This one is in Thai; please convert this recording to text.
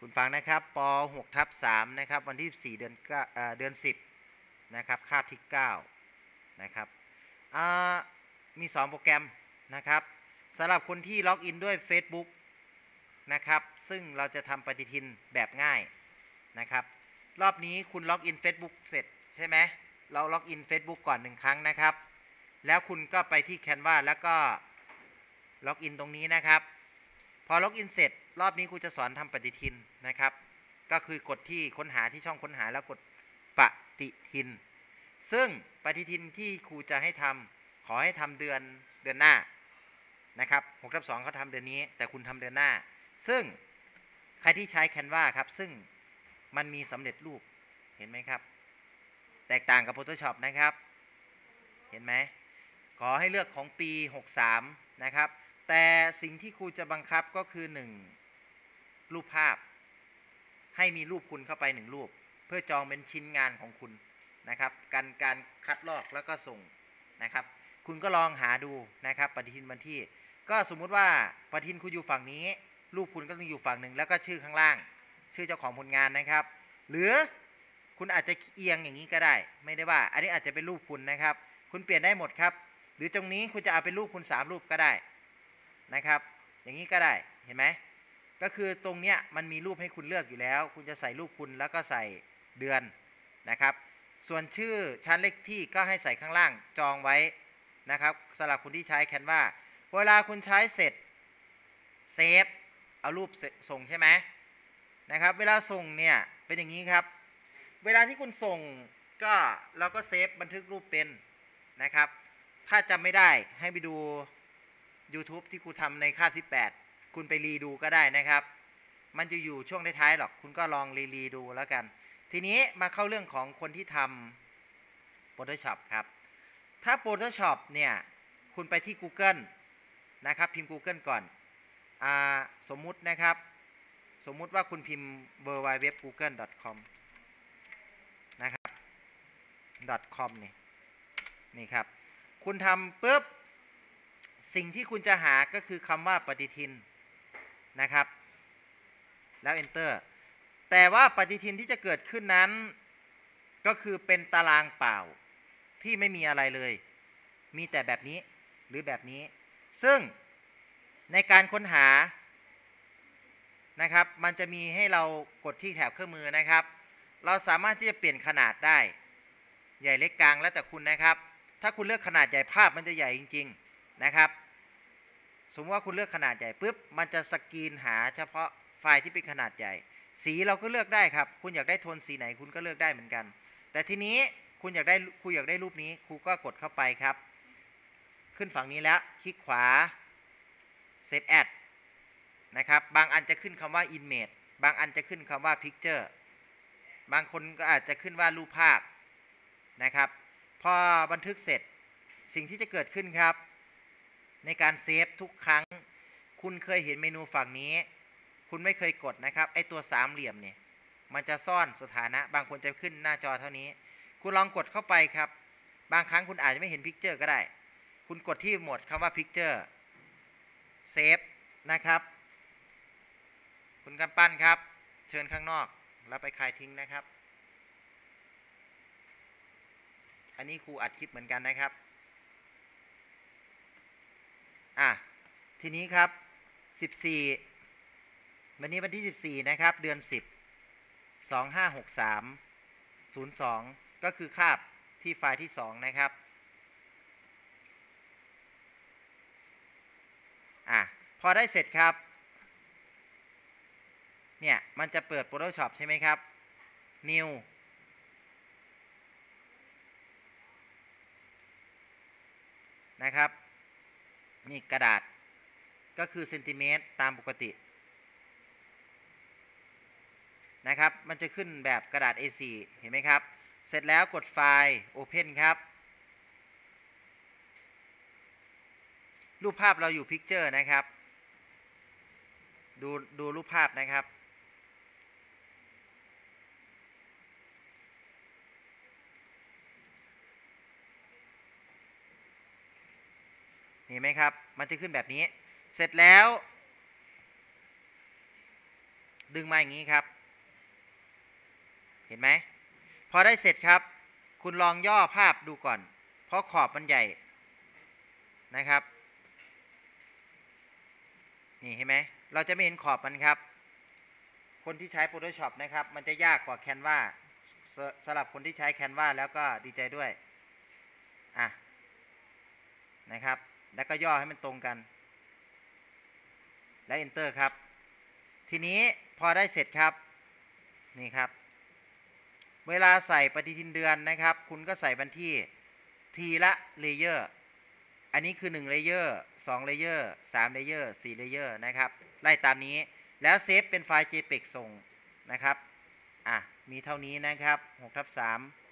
คุณฟังนะครับป.6/3นะครับวันที่4เดือน 10นะครับคาบที่9นะครับมี2โปรแกรมนะครับสำหรับคนที่ล็อกอินด้วย Facebook นะครับซึ่งเราจะทำปฏิทินแบบง่ายนะครับรอบนี้คุณล็อกอิน Facebook เสร็จใช่ไหมเราล็อกอิน Facebook ก่อน1ครั้งนะครับแล้วคุณก็ไปที่ Canva แล้วก็ล็อกอินตรงนี้นะครับพอล็อกอินเสร็จรอบนี้ครูจะสอนทำปฏิทินนะครับก็คือกดที่ค้นหาที่ช่องค้นหาแล้วกดปฏิทินซึ่งปฏิทินที่ครูจะให้ทำขอให้ทำเดือนหน้านะครับ6/2เขาทำเดือนนี้แต่คุณทำเดือนหน้าซึ่งใครที่ใช้ Canva ครับซึ่งมันมีสำเร็จรูปเห็นไหมครับแตกต่างกับ Photoshop นะครับเห็นไหมขอให้เลือกของปี63นะครับแต่สิ่งที่ครูจะบังคับก็คือ1รูปภาพให้มีรูปคุณเข้าไป1รูปเพื่อจองเป็นชิ้นงานของคุณนะครับการคัดลอกแล้วก็ส่งนะครับคุณก็ลองหาดูนะครับปฏิทินวันที่ก็สมมุติว่าปฏิทินคุณอยู่ฝั่งนี้รูปคุณก็ต้องอยู่ฝั่งหนึ่งแล้วก็ชื่อข้างล่างชื่อเจ้าของผลงานนะครับหรือคุณอาจจะเอียงอย่างนี้ก็ได้ไม่ได้ว่าอันนี้อาจจะเป็นรูปคุณนะครับคุณเปลี่ยนได้หมดครับหรือตรงนี้คุณจะเอาเป็นรูปคุณ3รูปก็ได้นะครับอย่างนี้ก็ได้เห็นไหมก็คือตรงเนี้ยมันมีรูปให้คุณเลือกอยู่แล้วคุณจะใส่รูปคุณแล้วก็ใส่เดือนนะครับส่วนชื่อชั้นเลขที่ก็ให้ใส่ข้างล่างจองไว้นะครับสำหรับคุณที่ใช้ Canva เวลาคุณใช้เสร็จเซฟเอารูปส่งใช่ไหมนะครับเวลาส่งเนี่ยเป็นอย่างนี้ครับเวลาที่คุณส่งก็เราก็เซฟบันทึกรูปเป็นนะครับถ้าจำไม่ได้ให้ไปดู YouTube ที่ครูทำในคาบที่8คุณไปรีดูก็ได้นะครับมันจะอยู่ช่วงท้ายๆหรอกคุณก็ลองรีดูแล้วกันทีนี้มาเข้าเรื่องของคนที่ทำ Photoshop ครับถ้า Photoshop เนี่ยคุณไปที่ Google นะครับพิมพ์ Google ก่อนสมมุตินะครับสมมุติว่าคุณพิมพ์ www.google.com นะครับ .com นี่ครับคุณทำปุ๊บสิ่งที่คุณจะหาก็คือคำว่าปฏิทินนะครับแล้ว enter แต่ว่าปฏิทินที่จะเกิดขึ้นนั้นก็คือเป็นตารางเปล่าที่ไม่มีอะไรเลยมีแต่แบบนี้หรือแบบนี้ซึ่งในการค้นหานะครับมันจะมีให้เรากดที่แถบเครื่องมือนะครับเราสามารถที่จะเปลี่ยนขนาดได้ใหญ่เล็กกลางแล้วแต่คุณนะครับถ้าคุณเลือกขนาดใหญ่ภาพมันจะใหญ่จริงๆนะครับสมมติว่าคุณเลือกขนาดใหญ่ปุ๊บมันจะสกรีนหาเฉพาะไฟล์ที่เป็นขนาดใหญ่สีเราก็เลือกได้ครับคุณอยากได้โทนสีไหนคุณก็เลือกได้เหมือนกันแต่ทีนี้คุณอยากได้รูปนี้ครูก็กดเข้าไปครับขึ้นฝั่งนี้แล้วคลิกขวา Save As นะครับบางอันจะขึ้นคำว่า Image บางอันจะขึ้นคำว่า Picture บางคนก็อาจจะขึ้นว่ารูปภาพนะครับพอบันทึกเสร็จสิ่งที่จะเกิดขึ้นครับในการเซฟทุกครั้งคุณเคยเห็นเมนูฝั่งนี้คุณไม่เคยกดนะครับไอตัว3เหลี่ยมเนี่ยมันจะซ่อนสถานะบางคนจะขึ้นหน้าจอเท่านี้คุณลองกดเข้าไปครับบางครั้งคุณอาจจะไม่เห็น Picture ก็ได้คุณกดที่โหมดคำว่า Picture เซฟนะครับคุณกำปั้นครับเชิญข้างนอกแล้วไปคลายทิ้งนะครับอันนี้ครูอัดคลิปเหมือนกันนะครับทีนี้ครับ14วันนี้วันที่14นะครับเดือน10 2563 02ก็คือคาบที่ไฟล์ที่2นะครับพอได้เสร็จครับเนี่ยมันจะเปิด Photoshop ใช่ไหมครับ New นะครับนี่กระดาษก็คือเซนติเมตรตามปกตินะครับมันจะขึ้นแบบกระดาษ A4 เห็นไหมครับเสร็จแล้วกดไฟล์ Open ครับรูปภาพเราอยู่ Picture นะครับดูรูปภาพนะครับเห็นไหมครับมันจะขึ้นแบบนี้เสร็จแล้วดึงมาอย่างนี้ครับเห็นไหมพอได้เสร็จครับคุณลองย่อภาพดูก่อนเพราะขอบมันใหญ่นะครับนี่เห็นไหมเราจะไม่เห็นขอบมันครับคนที่ใช้ Photoshop นะครับมันจะยากกว่า Canva สำหรับคนที่ใช้ Canva แล้วก็ดีใจด้วยนะครับแล้วก็ย่อให้มันตรงกันและ Enter ครับทีนี้พอได้เสร็จครับนี่ครับเวลาใส่ปฏิทินเดือนนะครับคุณก็ใส่วันที่ทีละเลเยอร์อันนี้คือ1เลเยอร์2เลเยอร์3เลเยอร์4เลเยอร์นะครับไล่ตามนี้แล้วเซฟเป็นไฟล์ JPEG ส่งนะครับมีเท่านี้นะครับ6/3